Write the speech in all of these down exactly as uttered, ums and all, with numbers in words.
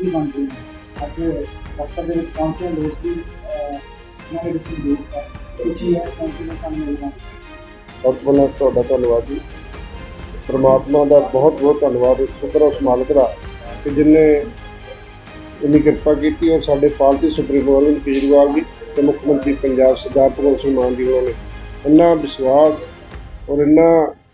मंत्री बन रहे हैं अज दफ्तर के पहुंचे लोग भी देश है खुशी है पहुंचने का मिलना। बहुत बहुत तुहाडा धन्नवाद जी। परमात्मा का बहुत बहुत धन्नवाद, शुक्र उस मालिक का कि जिन्हें इन्नी कृपा की और साढ़े पालती सुप्रीमो अरविंद केजरीवाल जी तो मुख्यमंत्री पंजाब सरदार भगवंत सिंह मान जी उन्होंने इन्ना विश्वास और इन्ना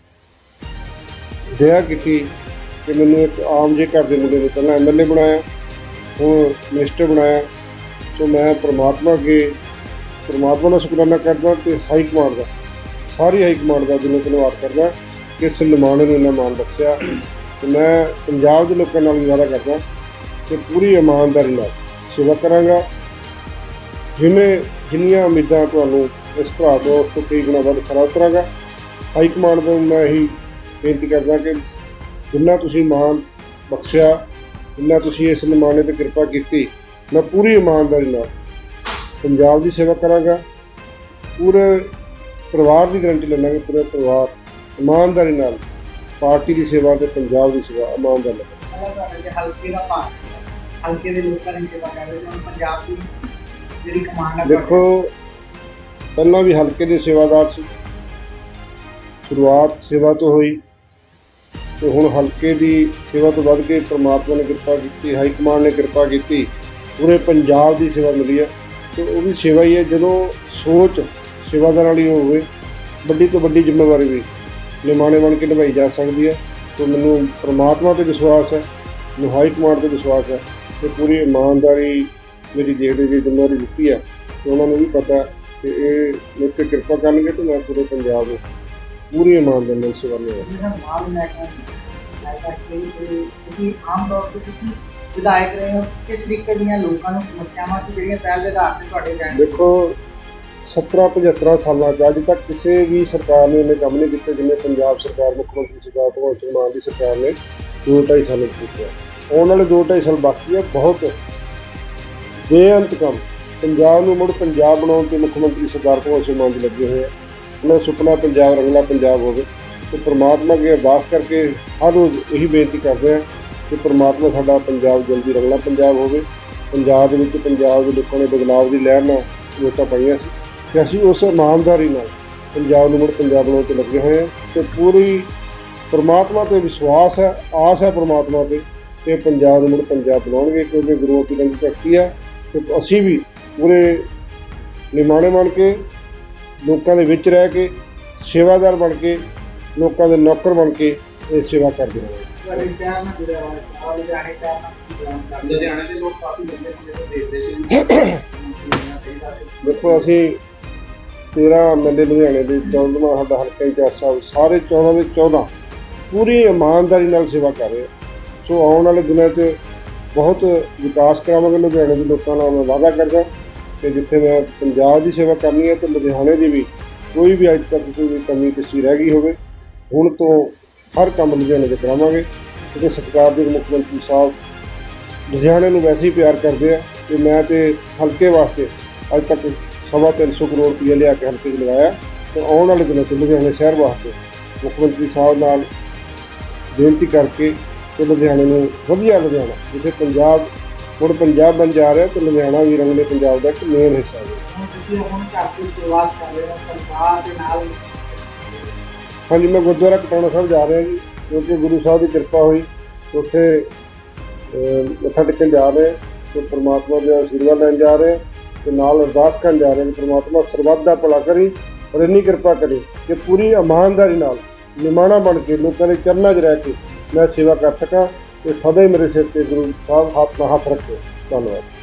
दया की कि मैनू एक आम जे घर के मुंडे ने पहला एम एल ए बनाया, हूँ मिनिस्टर बनाया। तो मैं परमात्मा के परमात्मा का शुकराना करदा तो हाई कमांड का सारी हाई कमांड का दिलों धन्यवाद करदा कि इस निमाणे नूं इन्ना मान बख्शिया। तो मैं पंजाब के लोगों नाल वादा करदा कि पूरी ईमानदारी नाल सेवा करांगा। जिन्हें जिन्नियां उम्मीदां तुहानूं इस भरा तो उस तो कई गुणा वध खरा उतरांगा। हाई कमांड को मैं यही बेनती करदा कि जिन्ना तुसीं मान बख्शिया, जिन्ना तुसीं इस निमाणे ते कृपा कीती, मैं पूरी ईमानदारी नाल पंजाब की सेवा करांगा। पूरे परिवार की गारंटी लैना कि पूरे परिवार ईमानदारी नाल पार्टी की सेवा ते पंजाब की सेवा ईमानदारी नाल। हल्के का पास हल्के दे लोकां दी सेवा कर रहे हैं पंजाब की जिहड़ी कमांड। देखो पहला भी हल्के के सेवादार सी, शुरुआत सेवा तो हुई तो हुण हल्के की सेवा तो वध के परमात्मा ने कृपा की, हाई कमांड ने कृपा की, पूरे पंजाब की सेवा मिली है। तो वो भी सेवा ही है जो सोच सेवादार वाली होवे, बड़ी तो बड़ी जिम्मेवारी भी निमाणे बन के निभाई जा सकती है। तो मैनू परमात्मा पर विश्वास है, मैं हाई कमांड पर विश्वास है कि पूरी ईमानदारी मेरी देखते जी जिम्मेवारी दी है। तो उन्होंने भी पता है कि ये मेरे पर कृपा करेंगे तो मैं पूरे पंजाब में पूरी ईमानदारी नाल सेवा आम तौर पर किसी विधायक रहे हो किस तरीके दी लोगों को समस्यावां सी जिहड़ियां पहल दे आधार ते तुहाडे ध्यान? देखो सत्रह पचहत्तर साल अज तक किसी भी सरकार ने इन्ने काम नहीं किए जिन्हें पंजाब सरकार मुख्यमंत्री सरकार भगवंत सिंह मान की सरकार ने दो ढाई साल किए। आने वाले दो ढाई साल बाकी है, बहुत बेअंत काम पंजाब नूं मुड़ पंजाब बनाउण ते मुख्यमंत्री सरदार भगवंत सिंह मान जी लगे हुए हैं। उन्हें सुपना पंजाब रंगला पंजाब होवे। तो परमात्मा अगे अरदास करके हर रोज़ यही बेनती करते हैं कि परमात्मा साडा पंजाब जल्दी रंगला पंजाब होवे। पंजाब विच पंजाब के लोगों ने बदलाव की लहर नाल वोटां पाईआं सी कि असीं उस ईमानदारी नाल पंजाब नूं मुड़ पंजाब बनाउण ते लगे हुए हैं। तो पूरी परमात्मा ते विश्वास है, आस है परमात्मा ते कि पंजाब नूं मुड़ पंजाब बनाउणगे, क्योंकि गुरुओं की रंग धरती है। तो असीं भी पूरे निमाणे बन के लोगों के विच रह के सेवादार बन के लोगों के नौकर बन के ये सेवा करते हैं। देखो असी तेरह एम एल ए लुधियाने के चौदहवां साडा हल्का इंचार्ज साहब सारे चौदह के चौदह पूरी ईमानदारी नाल सेवा कर रहे हैं। सो आने वाले दिनों में बहुत विकास करावांगे लुधियाने के लोगों का मैं वादा करदा कि जिथे मैं पंजाब की सेवा करनी है तो लुधियाने की भी कोई भी अज तक कोई भी कमी किसी रह गई होवे हुण तो हर काम लुधियाने से करावांगे। क्योंकि सत्कारयोग मुख्यमंत्री साहब लुधियाने नूं वैसे ही प्यार करते हैं कि मैं तो हल्के वास्ते अज तक सवा तीन सौ करोड़ रुपया लिया के हल्के लगाया। तो आने वाले दिनों में लुधियाने शहर वास्ते मुख्यमंत्री साहब नाल बेनती करके तो लुधियाने नूं वधिया लुधियाना जिथे पंजाब मुड़ पंजाब बन जा रहा है तो लुधियाना भी रंगले पंजाब का एक मेन हिस्सा है। हाँ जी, मैं गुरुद्वारा कटाना साहब जा रहा जी, क्योंकि गुरु साहब की कृपा हुई उत्थे मत्था टेकन जा रहे हैं। तो परमात्मा का आशीर्वाद लैन जा रहे हैं तो नाल अरदास करन जा रहे हैं। परमात्मा सरबत का भला करी और इन्नी कृपा करी कि पूरी ईमानदारी नाल निमाणा बन के लोगों के चरणों च रह के मैं सेवा कर सकां। तो सदा ही मेरे सिर पर गुरु साहब हाथ हाथ रखे। धन्यवाद।